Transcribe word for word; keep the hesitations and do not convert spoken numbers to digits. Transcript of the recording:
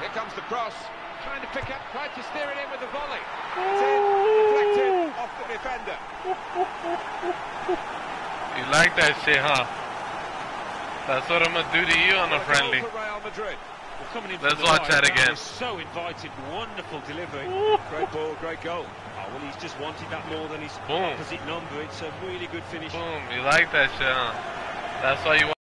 Here comes the cross. Trying to pick up, tried to steer it in with the volley. It's in, deflected off the defender. You like that shit, huh? That's what I'm gonna do to you on a friendly. Real Madrid. Well, coming in Let's from the watch right, that again. was so invited, wonderful delivery. Great ball, great goal. Oh, well, he's just wanted that more than his Boom. opposite number. It's a really good finish. Boom, you like that shit, huh? That's why you